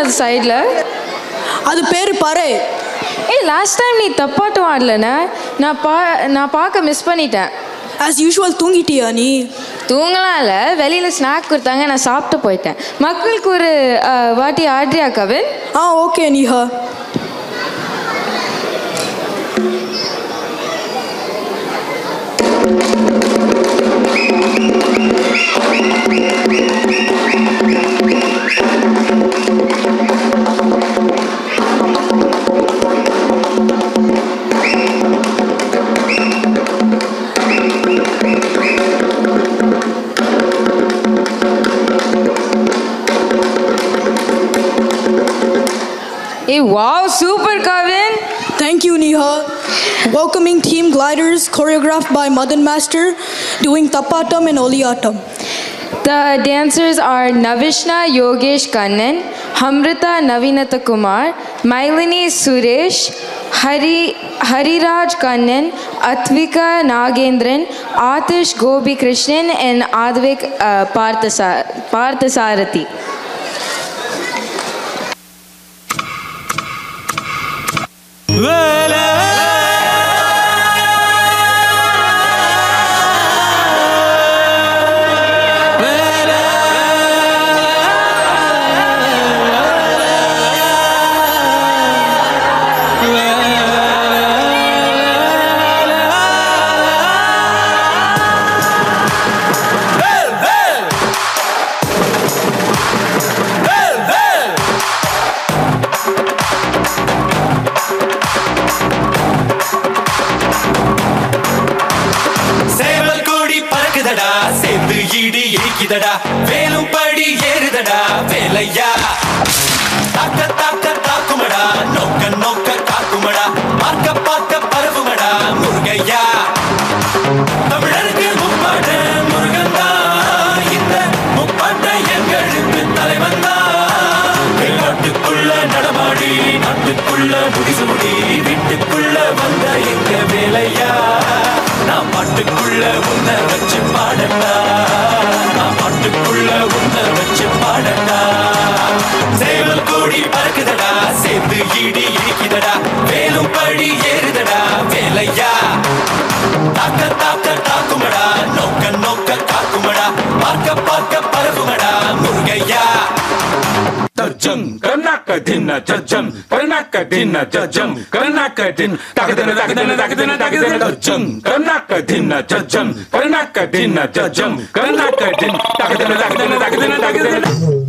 அது சைடில்? அது பேர் பாரு. ஏய், லாஸ்ட் டைம் நீ தப்பாட்டம் ஆடலண்ணே. நான் பார்க்க மிஸ் பண்ணிட்டேன். ஆஸ் யூஷுவல் தூங்கிட்டியா நீ? தூங்கலாம் இல்லை, வெளியில் ஸ்நாக் கொடுத்தாங்க, நான் சாப்பிட்டு போயிட்டேன். மக்களுக்கு ஒரு வாட்டி ஆட்ரியா Kavin? Okay Neha. Hey, wow, super Kavin. Thank you, Neha. Welcoming Team Gliders, choreographed by Madan Master, doing Tappatam and Oliyatam. The dancers are Navishna Yogesh Kannan, Hamrita Navinata Kumar, Mailini Suresh, Hariraj Kannan, Atvika Nagendran, Atish Gobi Krishnan, and Advik Parthasarathi. வேலும் படி ஏறுதடா வேலையா தாக்க தாக்க தாக்குமடா நோக்க நோக்க காக்குமடா பார்க்க பார்க்க பரவுமடா முருகையா தமிழருக்கு முப்பாட்ட முருகந்தா இந்த முப்பாட்ட எங்களுக்கு தலைவந்தா நாட்டுக்குள்ள நடமாடி நாட்டுக்குள்ள முடிசுமுடி வீட்டுக்குள்ள வந்த எங்க வேலையா நான் பாட்டுக்குள்ள உன்னை வச்சு பாடட்டா பாட்டுக்குள்ள உன்னை வச்சு பாடட்டா சேவல் கோடி பறக்குதடா சேர்ந்து ஈடி இடிக்குதடா வேலும் படி ஏறுதடா வேலையா தாக்க தாக்க தாக்குமடா நோக்க நோக்க காக்குமடா பார்க்க பார்க்க பரவுமடா முருகையா தஜம் கர்நாக்க தின்ன ஜஜம் கர்நாக்க தின்ன ஜஜம் கர்நாக்க தின் தகதன தகதன தகதன தகதன தஜம் கர்நாக்க தின்ன ஜஜம் கர்நாக்க தின்ன ஜஜம் கர்நாக்க தின் தகதன தகதன தகதன தகதன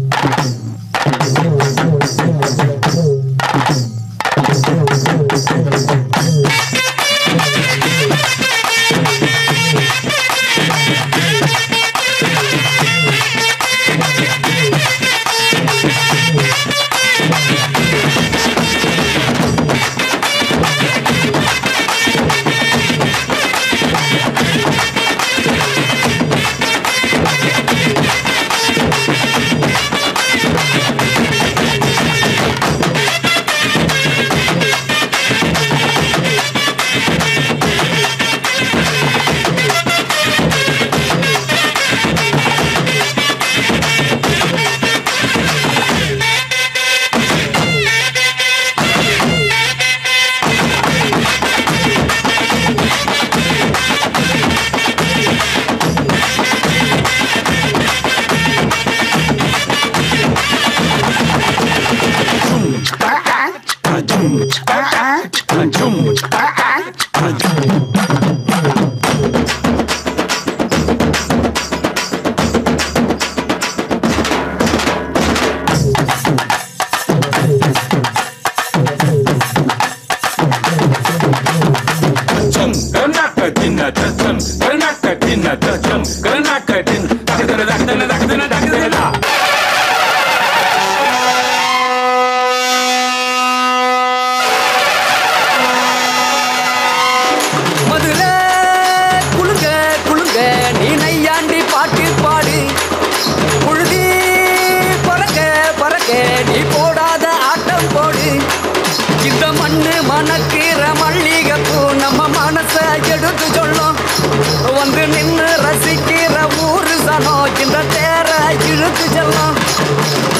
வந்து நின்று ரசிக்கிற ஊரு சனோ இந்த தேர இழுத்து செல்லும்.